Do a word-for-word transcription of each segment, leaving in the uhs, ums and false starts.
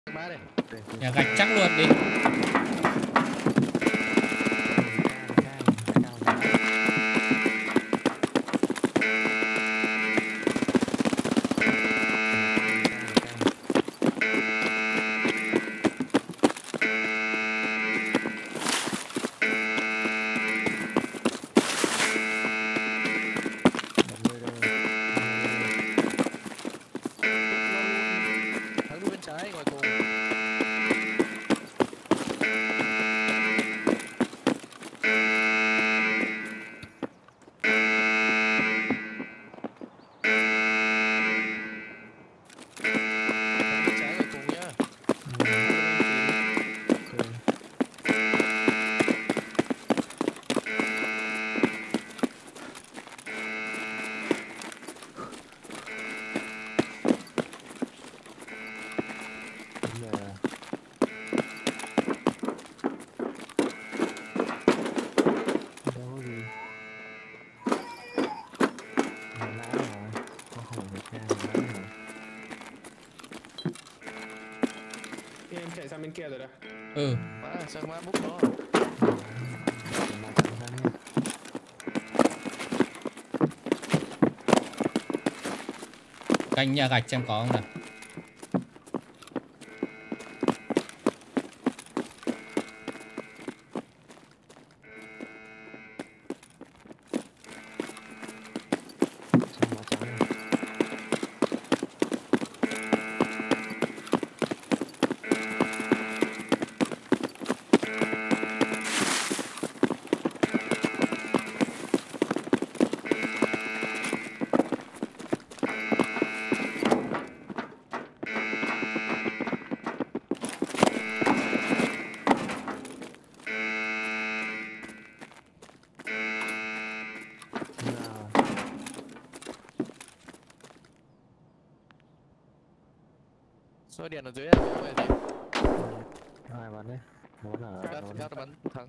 Nhà gạch chắc luôn đi. Bên kia rồi đó. Ừ. Má sao má bút đó. Canh nhà gạch xem có không nào. Số điện ở dưới à? Không phải gì. Hai bắn đấy. Muốn là Cắt, cắt bắn thắng.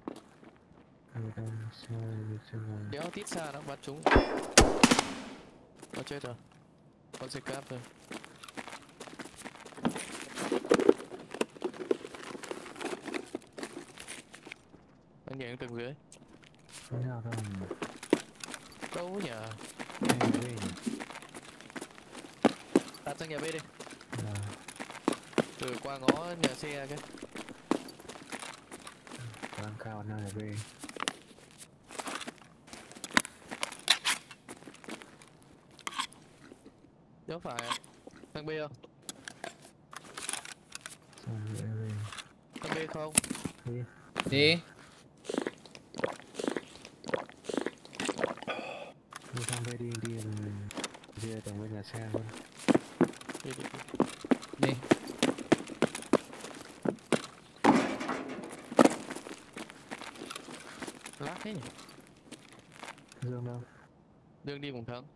Đéo tít xa nó bắn trúng. Nó chết rồi. Con xe cáp rồi. Anh nhảy tầng dưới. Đâu nhỉ? Tạt sang nhà B đi. Từ qua ngõ nhà xe cái. Đang cao nhà B. Đâu phải. Thằng B không? Thằng B không? Đi. Đi thằng B đi đi đi tầng bên nhà xe luôn. Đi đi đi. Đi. Lát thế nhỉ? Dương đâu? Dương đi cùng thắng.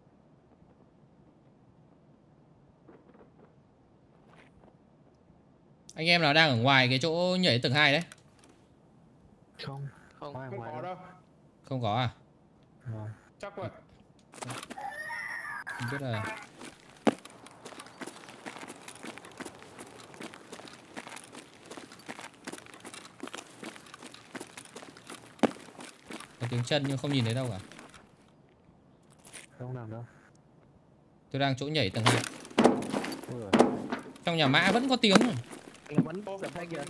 Anh em nào đang ở ngoài cái chỗ nhảy tầng hai đấy? Không. Không, Không có đâu. Không có à? Rồi. Chắc vậy. Không biết là có tiếng chân nhưng không nhìn thấy đâu cả. Không làm đâu. Tôi đang chỗ nhảy tầng hai. Ôi giời. Trong nhà mã vẫn có tiếng rồi. bắn đập hai kìa.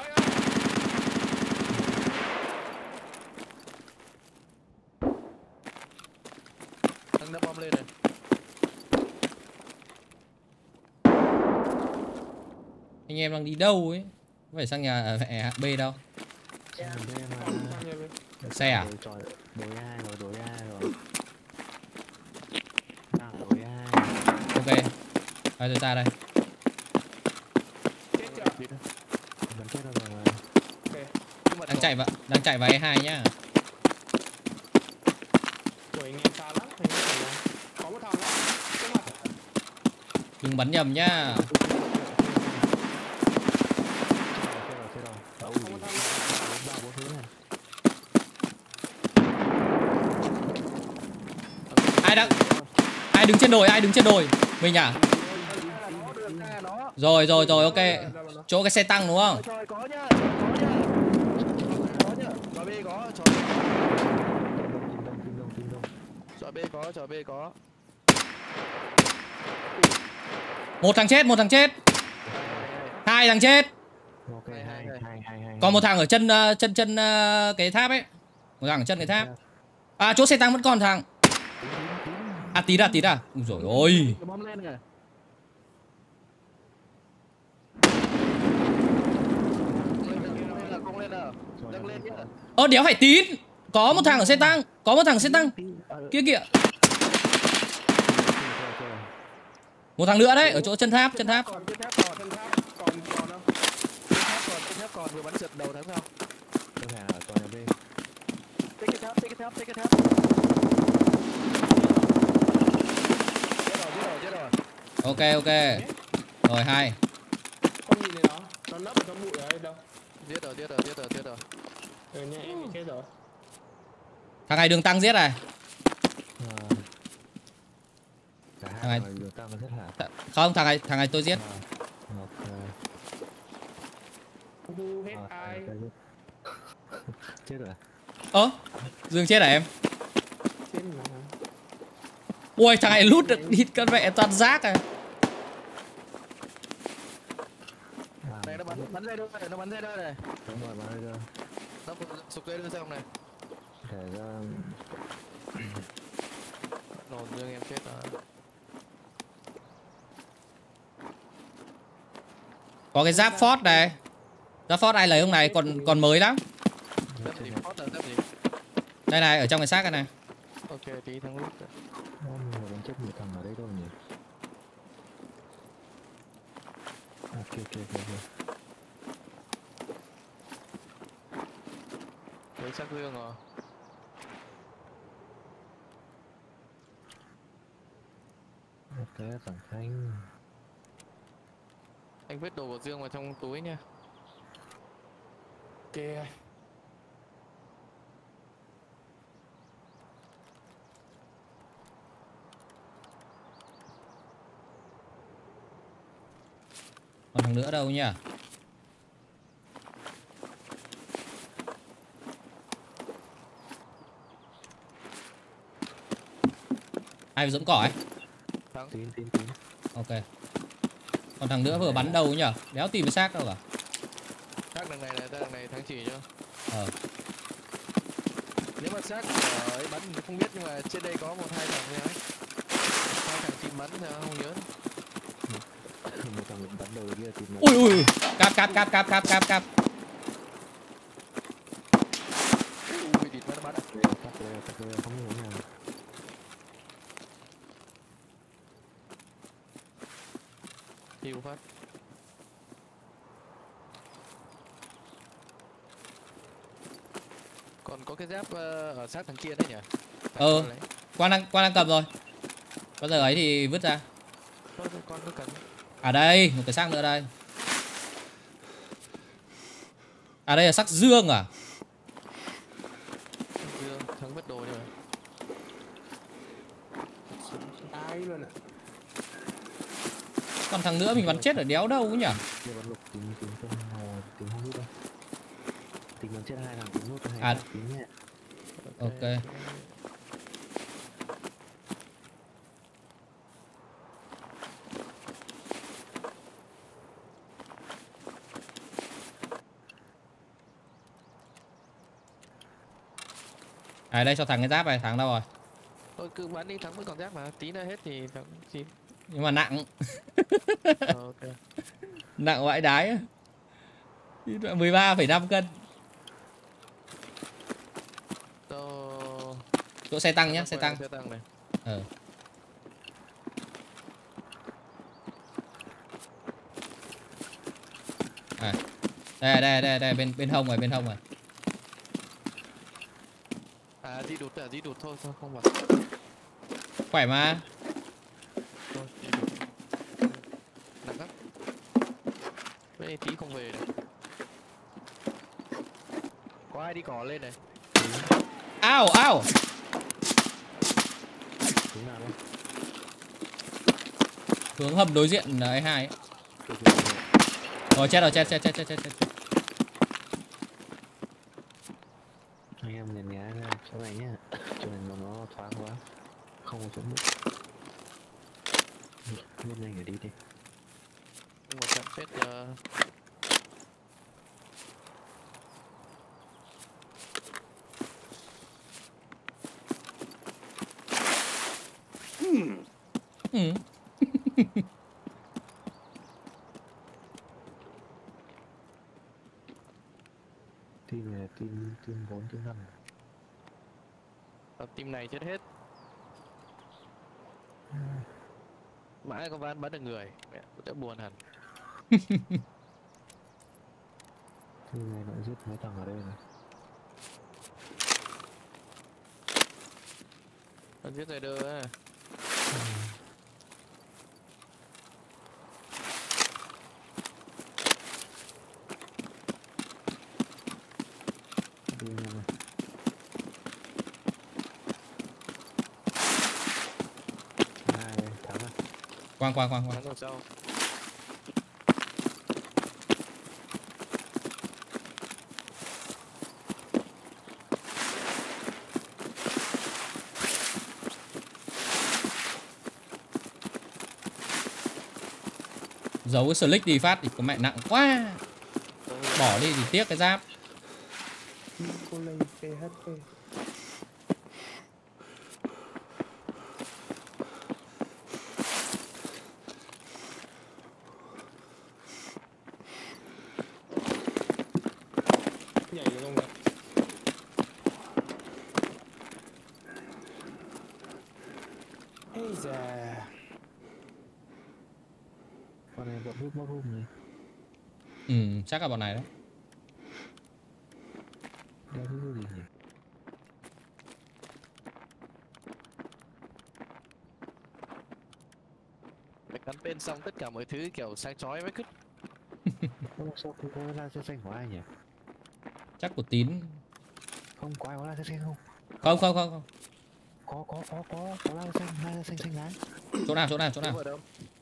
Thằng đập bom lên này. Anh em đang đi đâu ấy? Không phải sang nhà à, B đâu. Xe à? Đổi ai rồi, đổi ai rồi. À, đổi ai. Ok. Rồi tôi ra đây. Chết chưa? Bắn chết rồi rồi. Ok. Đang chạy vào, đang chạy vào E hai nhá. Tuổi nghe xa lắm. Có một thằng đó. Cái mặt. Đừng bắn nhầm nhá. Ai đang ai đứng trên đồi, ai đứng trên đồi? Mình à? Rồi rồi rồi, ok. Ra vào đó. Chỗ cái xe tăng đúng không? Trời có nhá, có nhá. Có nhá, trò B có, trò B. Tìm đông, tìm đông, tìm đông. Trò B có, trò B có. Một thằng chết, một thằng chết. Hai thằng chết. Ok, Hai, hai, hai, hai, hai, hai. Còn một thằng ở chân ờ, chân chân ờ, cái tháp ấy. Một thằng ở chân cái tháp. À, chỗ xe tăng vẫn còn thằng. À, tí ra, tí ra. Ui dồi ôi. Cái bom lên kìa. Không lên là không lên à. Dâng lên nhá. Ơ, đéo phải tín. Có một thằng ở xe tăng. Có một thằng ở xe tăng. Kia kìa. Một thằng nữa đấy, ở chỗ chân tháp, chân tháp. Còn trên tháp còn trên tháp còn còn đâu. Trên tháp còn, trên tháp còn vừa bắn giật đầu thắng sao? Có thể ở tòa nhà B. Take cái tháp, take cái tháp, take cái tháp. Chết rồi, chết rồi, chết rồi. Ok, ok. Rồi, hai. Không nhìn thấy nó. Nó nấp ở trong bụi ở đây đâu. Giết rồi, giết rồi, giết rồi, giết rồi. Ừ nha, em bị chết rồi. Thằng này đường tăng giết này. Ờ. Cả Thằng hai này- người được tăng rất hả? Th- Không, thằng này, thằng này tôi giết. Ờ, ok. Who hit Ờ, ai? ok, giết. Chết rồi à? Ơ, Dương chết à em? Chết mà. Ui, thằng này lút được hit con mẹ toàn rác à. À, Này nó bắn bắn dây đơn này, nó bắn dây đơn này. đúng rồi, bắn ra. Nó sụp dây đơn xong này. Để ra Nổ Dương em chết rồi. Có cái giáp Ford này. Giáp Ford ai lấy hôm này còn còn mới lắm. Giáp gì? Hot là giáp gì? Đây này, ở trong cái xác này này. Ok, tí thằng lúc. Ôm người bắn chết một thằng ở đây đâu nhỉ? Ok, ok, ok, ok. Lấy xác Dương rồi. Ok, thằng Thanh. Anh vứt đồ của Dương vào trong túi nha. Ok. Còn thằng nữa đâu nhỉ? Ai dưỡng cỏ ấy? Thắng. Tín, tín, tín. Ok. Còn thằng nữa vừa bắn đâu nhỉ? Đéo tìm cái xác đâu cả. Xác đằng này là đằng này thắng chỉ nhá. Ờ. Nếu mà xác ở ấy bắn thì không biết, nhưng mà trên đây có một hai thằng thôi ấy. Hai thằng tìm bắn sao không nhớ. Một thằng bắn đầu kia tìm nó. Ui ui, cáp cáp cáp cáp cáp cáp cáp. Ui địt bắn bắn. Đây, tắt đây, tắt đây, không có hướng nào. Hiu phát. Còn có cái giáp ờ, ở sát thằng kia đấy nhỉ? Thằng Ờ. con lấy. Quan đang quan đang cầm rồi. Bao giờ ấy thì vứt ra. Thôi, thôi, con cứ cần. À đây, một cái xác nữa đây. À đây là xác Dương à? Dương, thắng vứt đồ rồi. Ai luôn ạ. Còn thằng nữa mình bắn chết ở đéo đâu nhỉ? Kia bắn lục tính tính không nào tính không nút đâu. Tính bắn chết hai thằng tính nút hai À. thằng tính nhé. Ok. À đây cho thằng cái giáp này, thằng đâu rồi? Thôi cứ bắn đi, thắng vẫn còn giáp mà. Tí nữa hết thì thắng xin. Nhưng mà nặng, Ờ, ok. nặng vãi đái á. mười ba phẩy năm cân. Tô... Chỗ xe tăng nhá, xe tăng. Xe tăng này. Ờ. À. Đây đây đây đây bên bên hông rồi, bên hông rồi. À di đụt à, di đụt thôi, thôi không vào. Khỏe mà. Thôi, di đụt. Nặng lắm. Bên này tí không về này. Có ai đi cỏ lên này. Ao ao. Tính nào đâu. Hướng hầm đối diện là hai ấy. Kìa, kìa, kìa. Rồi chết rồi, chết chết chết chết chết. chết. Anh em nhấn nhá ra chỗ này nhá. Chỗ này nó nó thoáng quá, không có chỗ nước. Lên nhanh để đi đi. Một trận phết uh, Ừ. Team này là team team bốn team năm. team này chết hết. Mãi có ván bắn được người, mẹ cũng đã buồn hẳn. Team này nó giết mấy thằng ở đây này. Nó giết người đưa á. Đi nha mày. Hai đây, thắng rồi. Quang quang quang quang. Thắng rồi sau. Giấu cái slick đi phát thì có mẹ nặng quá. Bỏ đi thì tiếc cái giáp. Cô lấy pê hát pê. Nhảy được không ạ? Ây da. Con này vẫn hút mất hút này. Ừ, chắc là bọn này đấy. Đeo hút gì nhỉ? Phải cắn tên xong tất cả mọi thứ kiểu sáng chói mới cứt. Không, sao không có laser xanh của ai nhỉ? Chắc của Tín. Không có ai có laser xanh không? Không không không không. Có có có có có laser xanh, laser xanh xanh lái. Chỗ nào chỗ nào chỗ Chiếu nào? vào đâu?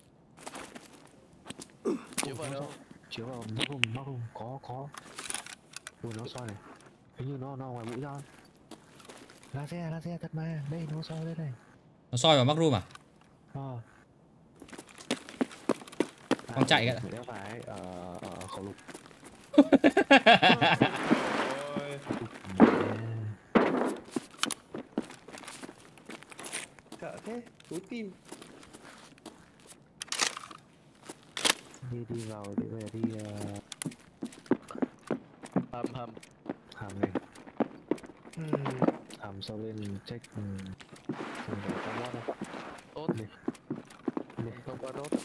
Chiếu vào đâu? Chiếu vào mắc hùng mắc hùng có có. Ui nó soi này. Hình như nó nó ngoài mũi ra. Laser laser thật mà, đây nó soi đây này. Nó soi vào Macroom à? Ờ. Con chạy kìa. Đeo phải ở ở khẩu lục. Ôi, sợ thế, túi tim. Đi đi vào đi về đi uh, Hầm hầm. hàm này. Hmm. Hàm sau lên check um, xem có con bot không. Tốt. Đi. Đi. Không qua đốt.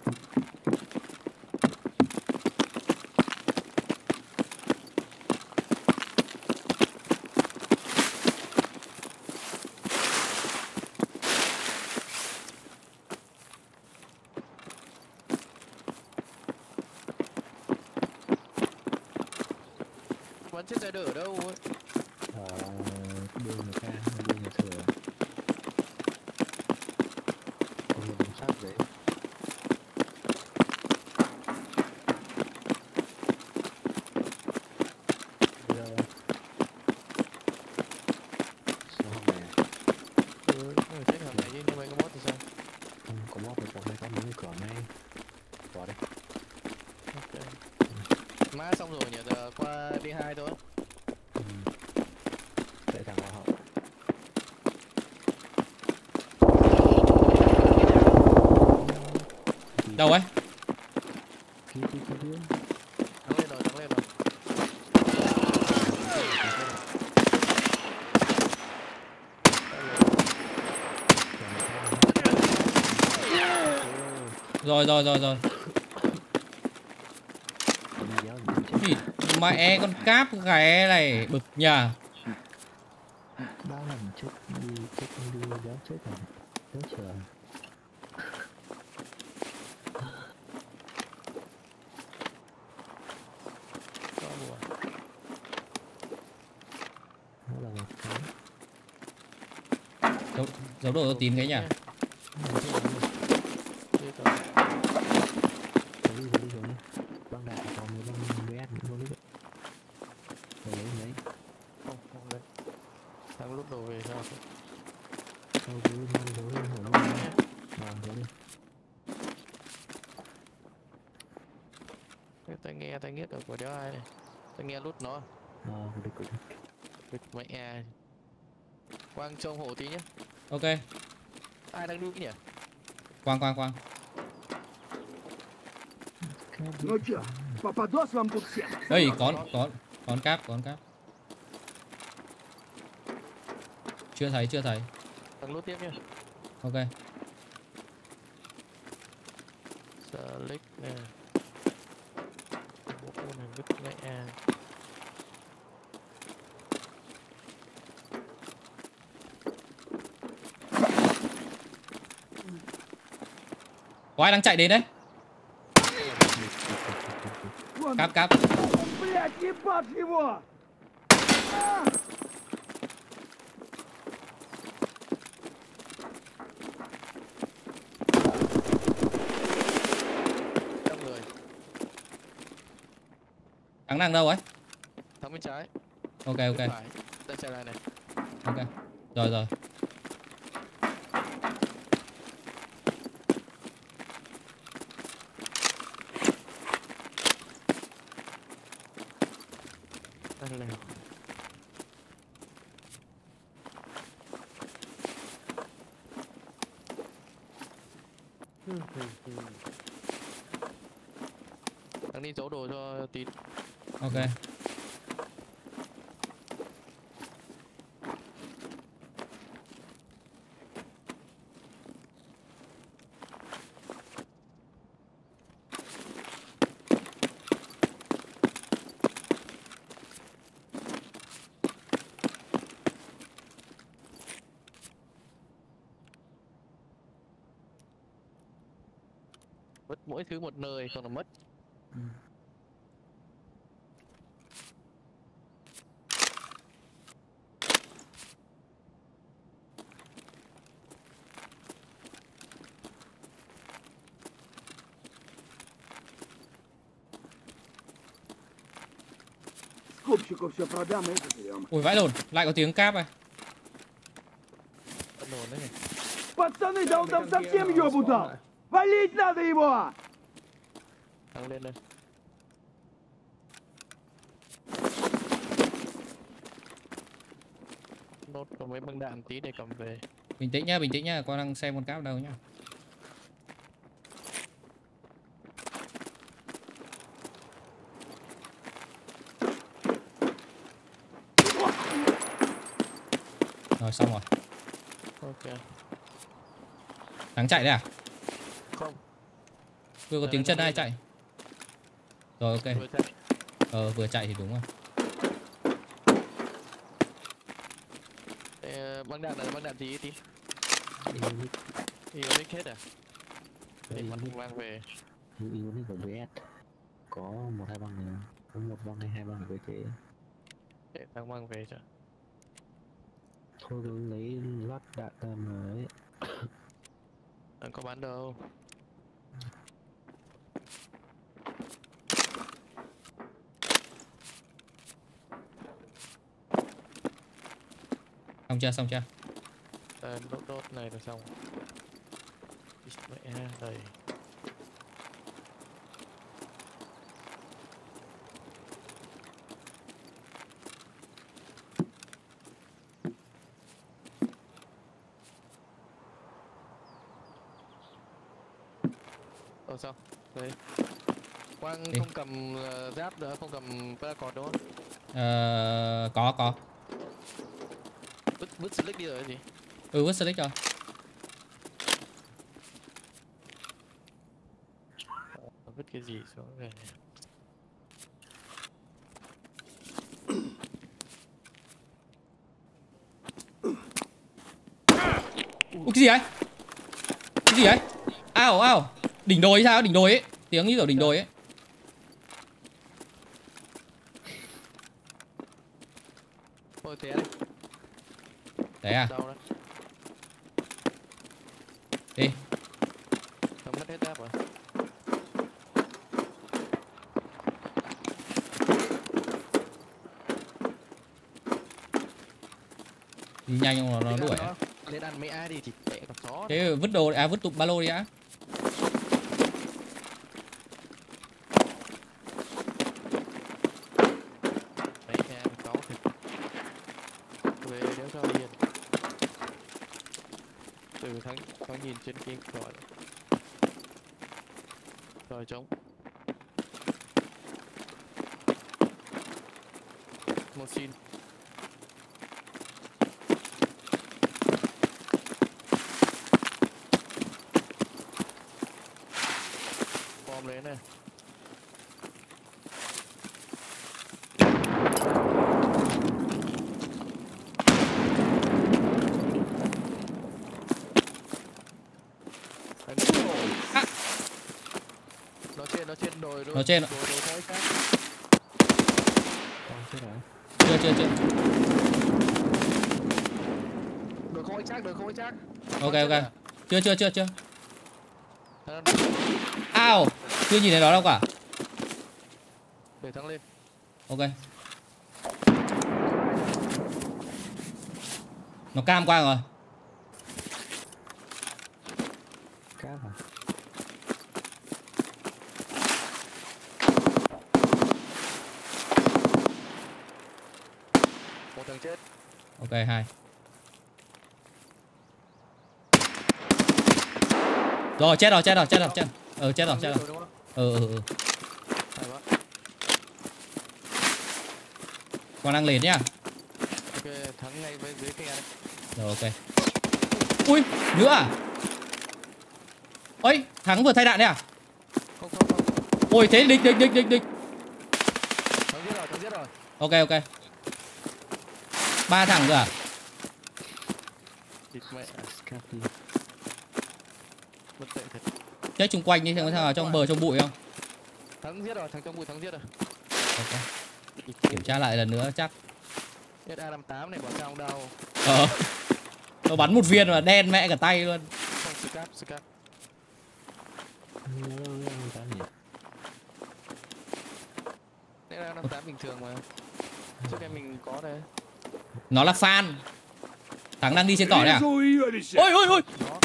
Bắn chết ra ở đâu ấy? Ở đưa người ta, đưa người thừa. Có người đứng sát đấy. Đưa ra. Số hồng này. Ừ, chết hầm này chứ nhưng mà có bot thì sao? Không có bot thì có mấy con mấy cửa này. Bỏ đây. Ok. Má xong rồi nhỉ, giờ qua D hai thôi. Ừ. Chạy thẳng vào họ. Đâu ấy? Kia kia kia kia. Thắng lên rồi, thắng lên rồi. Rồi rồi rồi rồi. Thì mẹ con cáp ghé này bực nhờ. Ba lần chết đi chết đi đéo chết rồi. Đéo chờ. Có buồn. Nó là một cái. Giấu, giấu đồ Tín cái nhỉ? Biết rồi. Cái gì người băng vê ét luôn đấy. Rồi lấy lấy. Không, không đấy. Thằng lút đồ về sao? Thôi cứ mang dấu lên hổ luôn. À, dấu lên. Tai nghe, tai nghe ở của đéo ai này. Tai nghe lút nó. À, được được. Bịt mẹ à. Quang trông hộ tí nhá. Ok. Ai đang đi nhỉ? Quang quang quang. Ну чё, попадос вам тут всем? Đây có có con cáp, con cáp. Chưa thấy, chưa thấy. Thằng lút tiếp nhá. Ok. Slick nè. Bộ này bịt mẹ à. Có ai đang chạy đến đấy? Вон, Cáp cáp. блядь, ебать его! А! Trong người. Thằng đang đâu ấy? Thằng bên trái. Ok Bên ok. phải. Đang chạy lại này. Ok. Rồi rồi. Đang lèo. Đang đi giấu đồ cho tí. Ok. Vứt mỗi thứ một nơi còn là mất. Ừ. Скупщику все продам, и это берем. Ui vãi lồn, lại có tiếng cáp này. Vẫn đồn đấy này. Пацаны, да он там совсем ёбу дал! Валить надо его! Thằng lên đây. Nốt có mấy băng đạn tí để cầm về. Bình tĩnh nhá, bình tĩnh nhá, con đang xem con cáp đâu nhá. Rồi xong rồi. Ok. Thằng chạy đấy à? Không. Vừa có tiếng chân ai chạy. Rồi ok. Vừa chạy. Ờ vừa chạy thì đúng rồi. Ê, băng đạn là băng đạn gì tí? Ionic. Ionic hết à? Để Ionic. bắn mang về. Ionic của vê ét. Có một hai băng này. Có một băng hay hai băng với thế. Để thằng mang về cho. Thôi cứ lấy lót đạn ra mà ấy. Đang có bắn đâu. Xong chưa, xong chưa? À, đốt đốt này là xong. Mẹ đây. Ờ sao? Đây. Quang Đi. không cầm uh, giáp nữa, không cầm paracord đúng không? Ờ, có có. Vứt vứt slick đi rồi gì? Ừ vứt slick rồi. Vứt cái gì xuống đây? Ui, cái gì ấy? Cái gì ấy? Ao ao. Đỉnh đồi hay sao? Đỉnh đồi ấy. Tiếng như kiểu đỉnh đồi ấy. Thôi té đi. Đấy à? Đâu đấy? Đi. Tao mất hết giáp rồi. Đi nhanh không nó, nó đuổi. Nó, lên ăn mấy ai đi thì tệ con chó. Thế vứt đồ, à vứt tụm ba lô đi á. Mấy nhà có thịt. Về đéo cho hiền. Từ thắng thắng nhìn trên kia rồi. Rồi trống. Một xin. Bom lấy này. À. Nó trên, nó trên đồi đồi. Nó trên ạ. Đồi đồi thôi khác. Con chết rồi. Chưa chưa chưa. Đồi không ai chắc, đồi không ai chắc. Ok ok. Chưa chưa chưa chưa. À, Ao, chưa nhìn thấy nó đâu cả. để thắng lên. Ok. Nó cam qua rồi. Cáp à? Một thằng chết. Ok hai. Rồi chết rồi chết rồi chết rồi chết. Ờ chết rồi chết rồi. Đúng không? Ừ ừ ừ. Hay quá. Còn đang lên nhá. Ok, thắng ngay với dưới kia này. Rồi ok. Ui, nữa à? Ôi, thắng vừa thay đạn đấy à? Không không không. Ôi thế địch địch địch địch địch. Thắng giết rồi, thắng giết rồi. Ok ok. Ba thằng nữa à? Thịt mẹ. Cáp đi. Mất tệ thật. Chết chung quanh đi xem có thằng nào trong bờ trong bụi không? Thắng giết rồi, thằng trong bụi thắng giết rồi. Ok. Kiểm tra lại lần nữa chắc. ét a năm tám này bỏ trong đâu. Ờ. Nó bắn một viên mà đen mẹ cả tay luôn. Không, scap, scap. Nhớ nhớ ta nhỉ. ét a năm tám bình thường mà. Trước em mình có đây. Nó là fan. Thắng đang đi trên cỏ đấy à? Вижу ее лише. Ôi ôi ôi. Đó.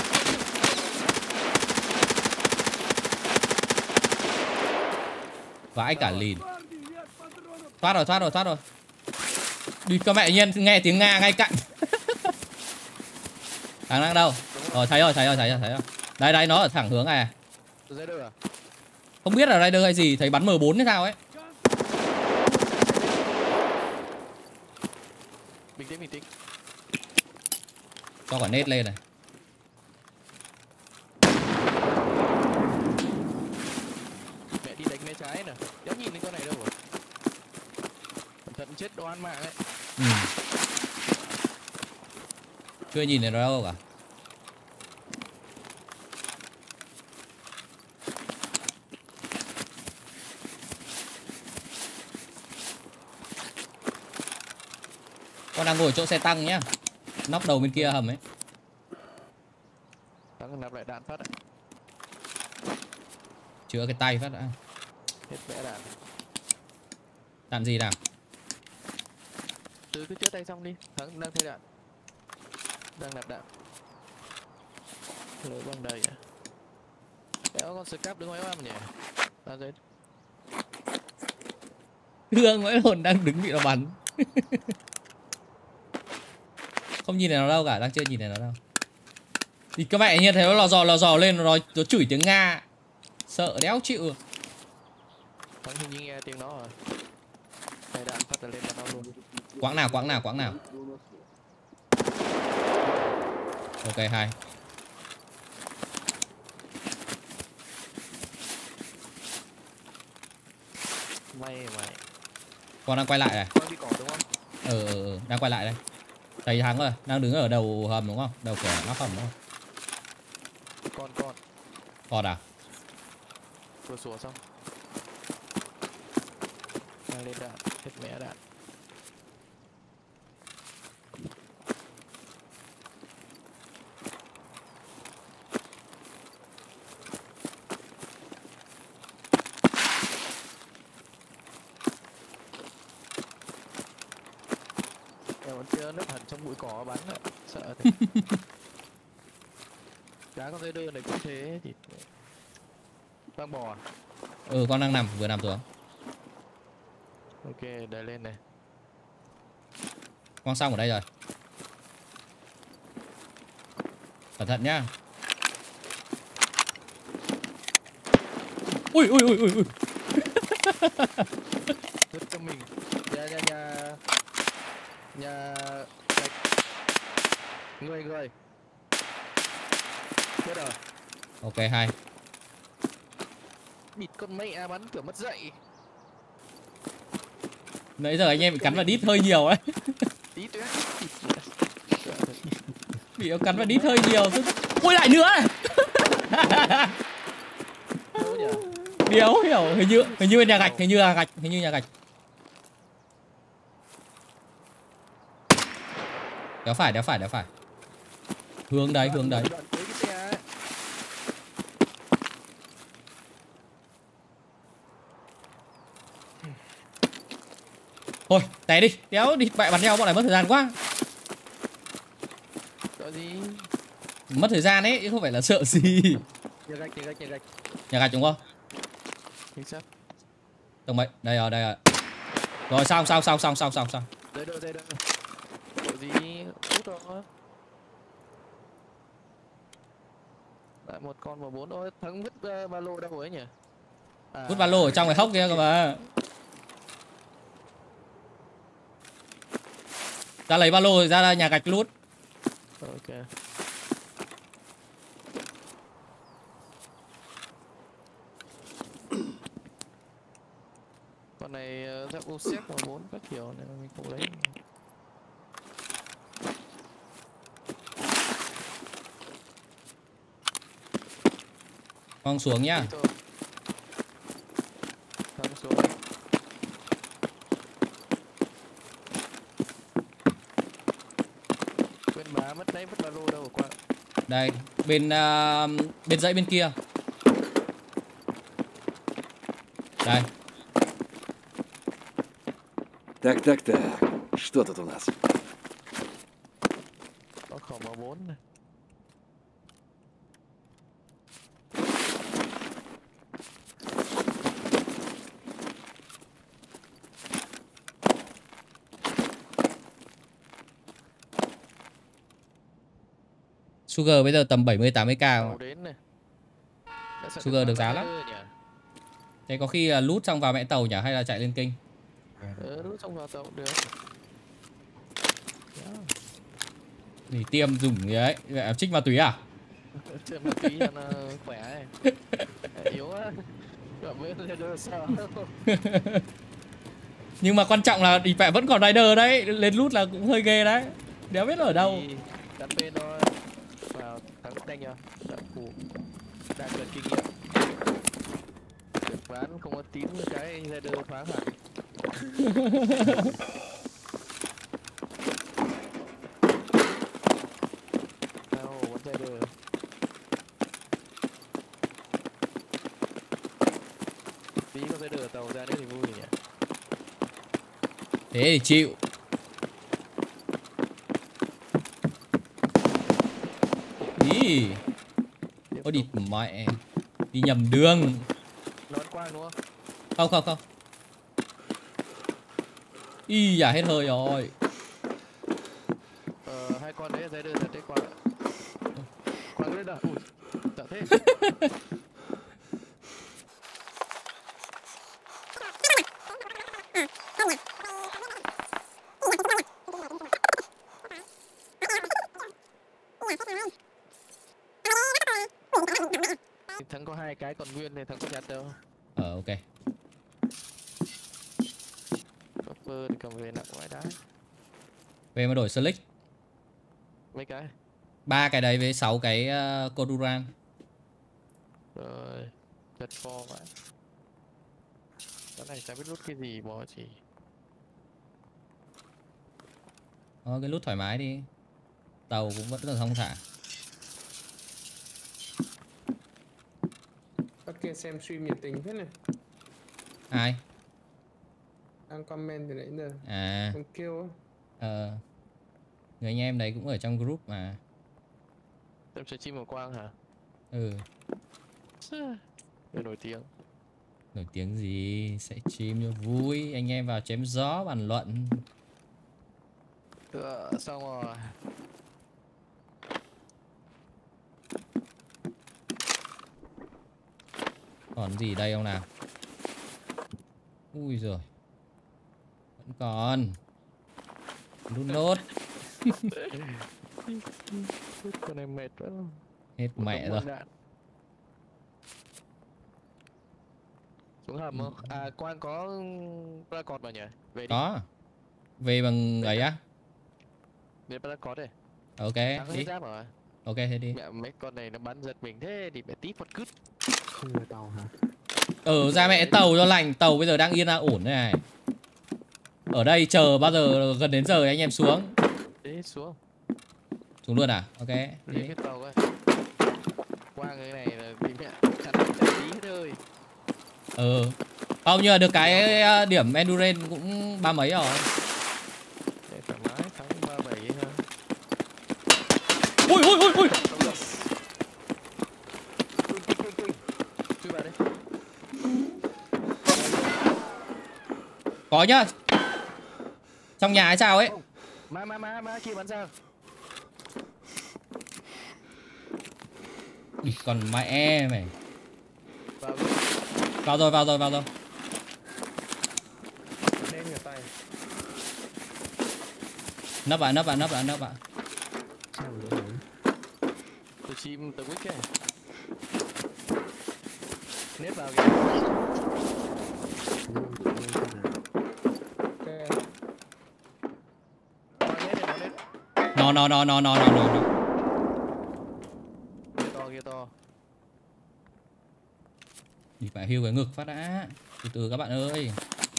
Vãi cả lìn. Thoát rồi thoát rồi thoát rồi. Đi cơ mẹ nhiên nghe tiếng Nga ngay cạnh. Thằng đang đâu? Rồi thấy rồi thấy rồi thấy rồi thấy rồi. Đây đây nó ở thẳng hướng này. Dây đưa à? Không biết là rider hay gì, thấy bắn M bốn hay sao ấy. Bình tĩnh, bình tĩnh. Cho cả nét lên này. Mẹ đi đánh mé trái nè. Đéo nhìn đến con này đâu rồi. Cẩn thận chết đoan mạng ấy. Ừ. Chưa nhìn thấy nó đâu cả. Con đang ngồi chỗ xe tăng nhá. Nóc đầu bên kia hầm ấy. Thắng nạp lại đạn phát ạ. Chữa cái tay phát đã. Hết vẽ đạn. Đạn gì nào? Từ cứ chữa tay xong đi. Thắng đang thay đạn. Đang nạp đạn. Lối băng đầy à. Đéo con scap đứng ngoài em nhỉ. Ra dây. Thương mấy hồn đang đứng bị nó bắn. Không nhìn thấy nó đâu cả, đang chưa nhìn thấy nó đâu. Thì các mẹ nhìn thấy nó lò dò lò dò lên, nó, nó chửi tiếng Nga. Sợ đéo chịu. Thắng hình như nghe tiếng nó rồi. Thay đạn phát là lên vào nó luôn. Quãng nào quãng nào quãng nào. Ok hai. May mày. Con đang quay lại này. Con đi cỏ đúng không? Ừ, ừ, ừ, đang quay lại đây. Thấy thắng rồi, đang đứng ở đầu hầm đúng không? Đầu cửa nóc hầm đúng không? Con con. Còn à? Vừa sủa xong. Đang lên đạn, hết mẹ đạn. còn chưa nấp hẳn trong bụi cỏ bắn ạ. Sợ thế. Cá con dây đơn này cũng thế thì đang bò à? Ừ, con đang nằm, vừa nằm xuống. Ok, đẩy lên này. Con xong ở đây rồi. Cẩn thận nhá. Ui ui ui ui ui. Vứt cho mình. Nhà nhà nhà nhà gạch. Người người. Chết rồi. Ok, hay. Bịt con mẹ bắn kiểu mất dậy. Nãy giờ anh em bị cắn vào đít hơi nhiều đấy. Tí tuyết. Bị nó cắn vào đít hơi nhiều. Ui lại nữa này. Đâu nhỉ? Điếu hiểu, hình như hình như nhà gạch, hình như là gạch, hình như nhà gạch. Đéo phải, đéo phải, đéo phải. Hướng đấy, hướng đấy. Đoạn cuối cái xe ấy. Thôi, té đi, đéo đi bại bắn nhau bọn này mất thời gian quá. Sợ gì? Mất thời gian ấy, chứ không phải là sợ gì. Nhà gạch, nhà gạch, nhà gạch. Nhà gạch đúng không? Chính xác. Tầng mấy? Đây rồi, đây rồi. Rồi xong, xong, xong, xong, xong, xong, xong. Đây đâu, đây đâu. Bộ gì? Út rồi. Lại một con vào bốn. Ôi, thắng vứt uh, ba lô đâu rồi ấy nhỉ? À, Vứt ba lô ở trong cái hốc kia cơ mà. Ra lấy ba lô rồi ra nhà gạch lút. ok. Con này uh, giáp ô xếp vào bốn các kiểu này mình không lấy. Con xuống nhá. Đi thôi. Thắng xuống. Quên má mất đấy, mất ba lô đâu qua. Đây, bên uh, bên dãy bên kia. Đây. Так, так, так. Что тут у нас? Có khẩu vào bốn này. Sugar bây giờ tầm bảy mươi tám mươi k. Tàu đến này. Đã sợ Sugar được giá bắn lắm. đưa nhỉ? Thế có khi là lút xong vào mẹ tàu nhỉ, hay là chạy lên kinh? Ừ, lúc xong vào tàu cũng được. Thì tiêm dùng gì đấy, vậy trích ma túy à? Chơi ma túy cho nó khỏe ấy. Yếu á. Gọi với Raider sao? Nhưng mà quan trọng là đi vẹ vẫn còn rider đấy, lên lút là cũng hơi ghê đấy. Đéo biết ở đâu. Đắn bên thôi. Vào thắng đánh nhờ. Đặng phủ. Đang cần kinh nghiệm. Được ván không có tín cái Raider phá hẳn. Sao vẫn Raider. Tí có Raider ở tàu ra nữa thì vui nhỉ. Thế thì chịu. Ý. Ôi địt mẹ. Đi nhầm đường. Nó ăn quang đúng không? Không không không. Y à, hết hơi rồi. Ờ, hai con đấy Raider thật đấy quang. Quang lên à? Ui, dạ thế. Thắng có hai cái còn nguyên thì thắng có nhặt đâu. Ờ ok. Copper thì cầm về nặng vãi đá. Về mà đổi slick. Mấy cái. Ba cái đấy với sáu cái uh, Koduran. Rồi, chật pho vãi. Cái này chả biết rút cái gì bó chỉ. Ờ, cái nút thoải mái đi. Tàu cũng vẫn còn thông thả. Bắt kia xem stream nhiệt tình thế này. Ai? Đang comment từ nãy giờ. À. Còn kêu á. Ờ. Người anh em đấy cũng ở trong group mà. Xem stream của Quang hả? Ừ. Người nổi tiếng. Nổi tiếng gì, sẽ stream cho vui, anh em vào chém gió bàn luận. Ừ, xong rồi. Còn gì đây ông nào? Ui giời. Vẫn còn. Đút nốt. Con em mệt quá. Hết Một mẹ đống rồi. bom đạn. Xuống hầm không? À Quang có paracord mà nhỉ? Về đi. Có. Về bằng ấy á? Về paracord đây. Ok, Thắng đi. hết giáp rồi. Ok, thế đi. Mẹ mấy con này nó bắn giật mình thế thì mẹ tí một cứt. Không người tàu hả? Ừ, ra mẹ tàu cho lành. Tàu bây giờ đang yên ra ổn thế này. Ở đây chờ bao giờ gần đến giờ anh em xuống. Thế xuống. Xuống luôn à? Ok. Đi Đi. cái tàu coi. Quang cái này là đi mẹ chặt chặt tí thôi. Ừ. Không, nhưng mà được cái uh, điểm endurance cũng ba mấy rồi. Để thoải mái thắng ba bảy ha. Ui ui ui ui. Chui vào đây. Có nhá. Trong nhà hay sao ấy? Má má má má kia bắn sao? Còn mẹ mày. Vào luôn. Vào rồi, vào rồi, vào rồi. Đen người tay. Nấp vào, nấp vào, nấp vào, nấp vào. Sao mà đúng Tôi chim tôi quýt cái. Nếp vào kìa. Ok. Quang nếp này nó nếp. No no no no no no no. Kia to kia to. Đi phải hưu cái ngực phát đã. Từ từ các bạn ơi.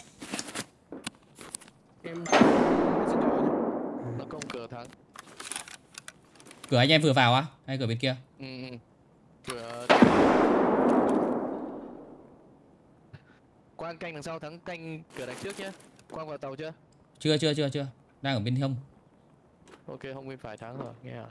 Em xin chào nhé. Nó công cửa thắng. Cửa anh em vừa vào á? Hay cửa bên kia? Ừ, ừ. Cửa. Quang canh đằng sau thắng canh cửa đằng trước nhé. Quang vào tàu chưa? Chưa chưa chưa chưa. Đang ở bên hông. Ok, không bên phải thắng rồi, nghe à?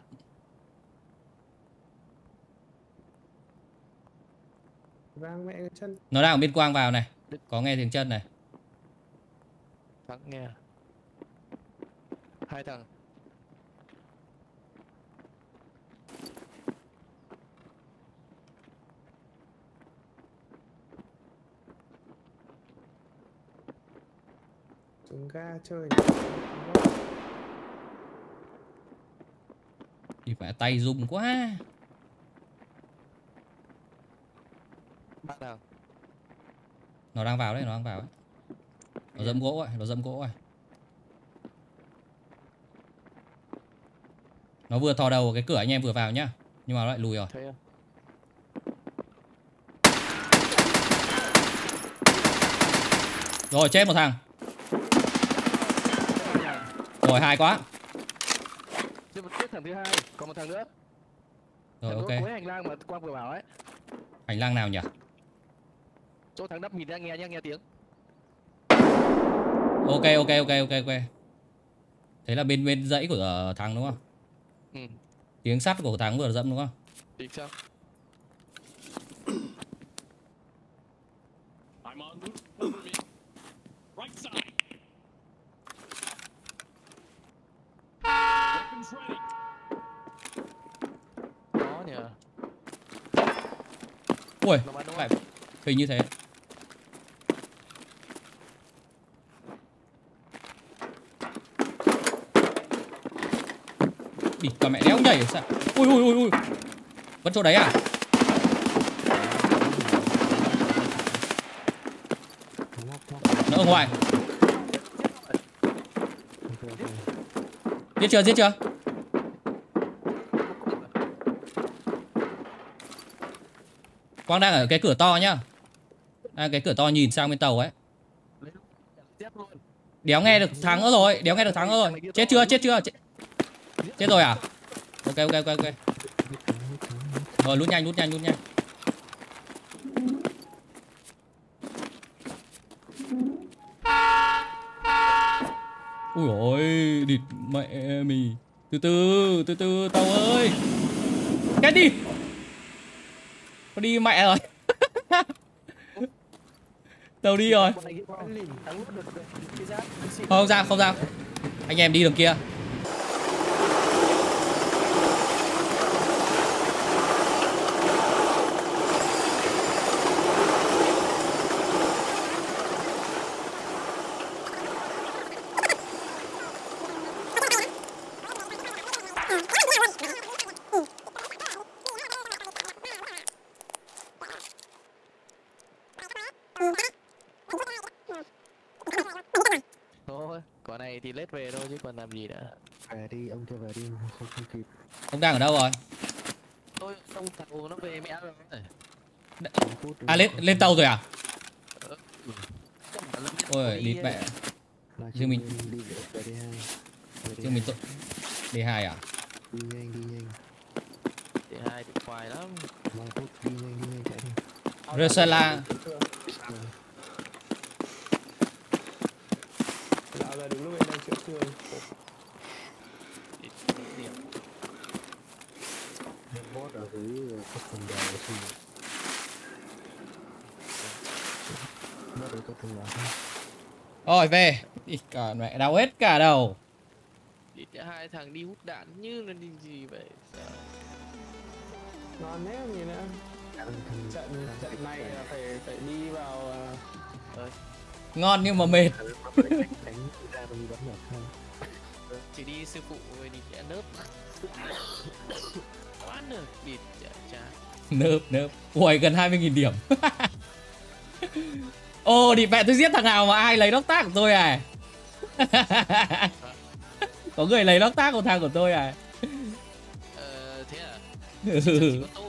Vang mẹ cái chân. Nó đang ở bên Quang vào này. Có nghe tiếng chân này. Thắng nghe à? Hai thằng. Xuống ga chơi. Đi phải tay rung quá. Ba thằng. Nó đang vào đấy, nó đang vào đấy. Nó dẫm gỗ rồi, nó dẫm gỗ rồi. Nó vừa thò đầu cái cửa anh em vừa vào nhá. Nhưng mà nó lại lùi rồi. Thấy không? Rồi chết một thằng. Rồi hay quá. Tiếp tiếp thằng thứ hai, còn một thằng nữa. Rồi Thằng ok. cuối hành lang mà Quang vừa bảo ấy. Hành lang nào nhỉ? Chỗ thằng nắp nhìn ra nghe nhá, nghe tiếng. Ok ok ok ok ok. Thế là bên bên dãy của thằng đúng không? Ừ. Tiếng sắt của thằng vừa dẫm đúng không? Tính sao? I'm on route. Cover me. Right side. Weapons ready. Đó nhỉ. Ui, Nó bắn đúng lại không? hình như thế. Đi, con mẹ đéo nhảy sao? Ui ui ui ui. Vẫn chỗ đấy à? Nó ở ngoài. Giết chưa, giết chưa? Quang đang ở cái cửa to nhá. À, cái cửa to nhìn sang bên tàu ấy. Tiếp luôn. Đéo nghe được thắng nữa rồi, đéo nghe được thắng nữa rồi. Chết chưa, chết chưa? Chết, chết rồi à? Ok ok ok ok. Rồi lút nhanh, lút nhanh, lút nhanh. Ui ôi, địt mẹ mì. Từ từ, từ từ tàu ơi. Cái đi. Nó đi mẹ rồi. Tàu đi rồi. Không ra, không ra. Anh em đi đường kia. Thôi, quả này thì lết về thôi chứ còn làm gì nữa. Về đi, ông kia về đi, không không kịp. Ông đang ở đâu rồi? Tôi không tàu nó về mẹ rồi. Năm phút À lên lên tàu rồi à? Ờ, ừ. Không phải là biết Ôi tôi đi ấy. mẹ. là Nhưng mình- đi về về đi hai. Về đi Chứ mình hai. tội. D hai à? Đi nhanh đi nhanh. Để hai thì khoai lắm. Năm phút đi nhanh đi nhanh chạy đi. Rosala. Dạo giờ đúng lúc em đang chữa thương. Đi- đi điểm. Bot ở dưới cấp phần đầu thì bot ở cấp phần đầu. Rồi về. Ý, cả mẹ đau hết cả đầu. Đi để hai thằng đi hút đạn như là đi gì vậy? Sao? Ngon thế không nhìn nữa. Thằng thằng Trận trận này là phải phải đi vào à, Ngon nhưng mà mệt. thằng nó phải đánh đánh ra đi bắn được không? Chỉ đi sư phụ rồi đi kẻ nớp. Quá nở bịt chả cha. Nớp nớp. Ui gần hai mươi nghìn điểm. Ô đi mẹ tôi giết thằng nào mà ai lấy nóc tác của tôi à? Có người lấy nóc tác của thằng của tôi à? Ờ thế à? Ừ. Chỉ có tôi